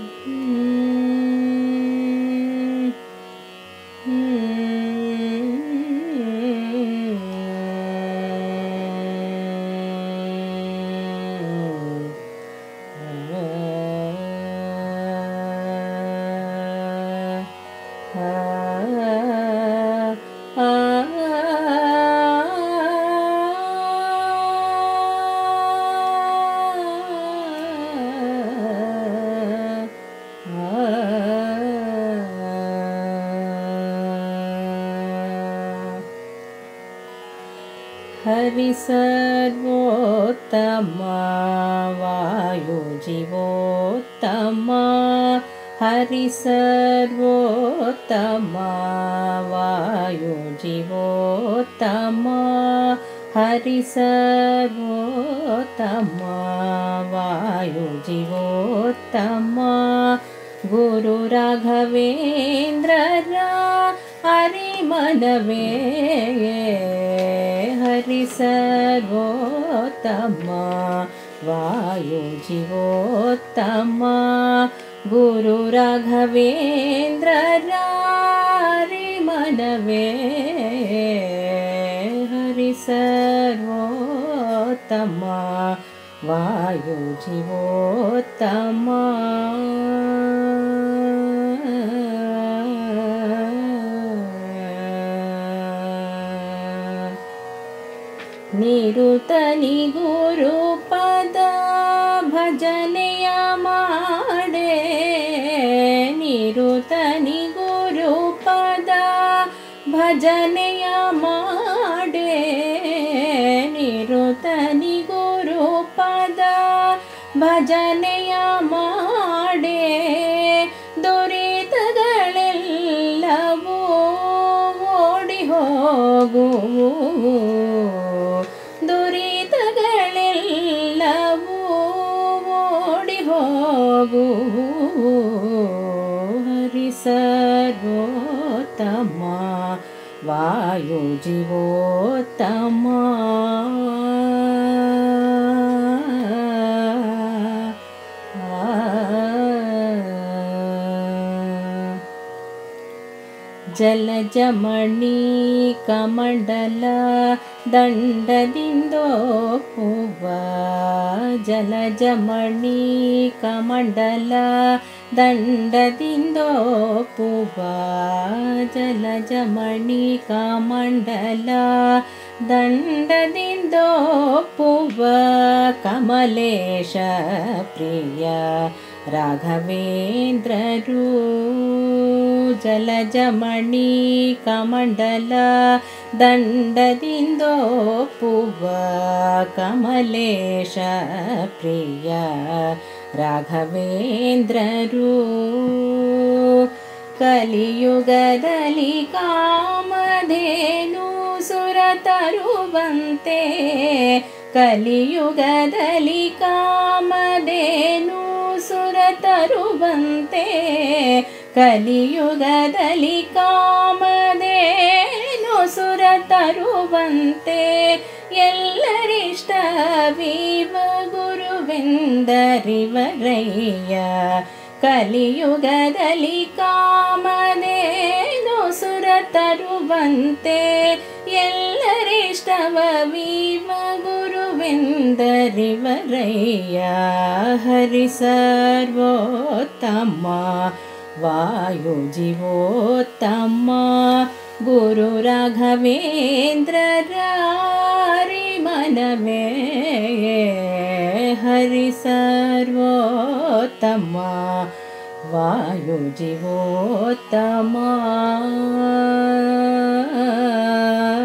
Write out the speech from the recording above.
हरि सर्वोत्तमा वायु जीवोत्तमा हरि सर्वोत्तमा वायु जीवोत्तमा हरि सर्वोत्तमा वायु जीवोत्तमा गुरु राघवेंद्र हरि मनवे हरि सर्वोत्तमा वायु जीवोत्तमा गुरु राघवेंद्र हरि मनवे हरि सर्वोत्तमा वायु जीवोत्तमा निरुतनि गुरुपद भजನೆಯ ಮಾಡೆ निरुतनि गुरुपद भजನೆಯ ಮಾಡೆ निरुतनि गुरुपद भजನೆಯ ಮಾಡೆ ದುರಿತಗಳೆಲ್ಲವೂ ಓಡಿ ಹೋಗುವು ದುರಿತಗಳೆಲ್ಲವೂ ಓಡಿ ಹೋಗುವು ಹರಿ ಸರ್ವೋತ್ತಮ ವಾಯು ಜೀವೋತ್ತಮ ಜಲಜಮಣಿ ಕಮಂಡಲ ದಂಡದಿಂದೋಪುವ ಜಲಜಮಣಿ ಕಮಂಡಲ ದಂಡದಿಂದೋಪುವ ಜಲಜಮಣಿ ಕಮಂಡಲ ದಂಡದಿಂದೋಪುವ ಕಮಲೇಶ ಪ್ರಿಯ ರಾಘವೇಂದ್ರರು ಜಲಜಮಣಿ ಕಮಂಡಲ ದಂಡದಿಂದೋಪುವ ಕಮಲೇಶ ಪ್ರಿಯ ರಾಘವೇಂದ್ರರು ಕಲಿಯುಗದಲ್ಲಿ ಕಾಮಧೇನು ಸುರ ತರುವಂತೆ ಕಲಿಯುಗದಲ್ಲಿ ಕಾಮಧೇನು ಸುರ ತರುವಂತೆ ಕಲಿಯುಗದಲ್ಲಿ ಕಾಮಧೇನು ಸುರ ತರುವಂತೆ ಎಲ್ಲರಿಷ್ಟವೀವ ಗುರುವೆಂದರಿವರಯ್ಯ ಕಲಿಯುಗದಲ್ಲಿ ಕಾಮಧೇನು ಸುರ ತರುವಂತೆ ಎಲ್ಲರಿಷ್ಟವೀವ ಗುರುವೆಂದರಿವರಯ್ಯ ಹರಿ ಸರ್ವೋತ್ತಮ ವಾಯು ಜೀವೋತ್ತಮ ಗುರು ರಾಘವೇಂದ್ರ ಹರಿ मनवे हरि सर्वोत्तमा वायु जीवोत्तमा।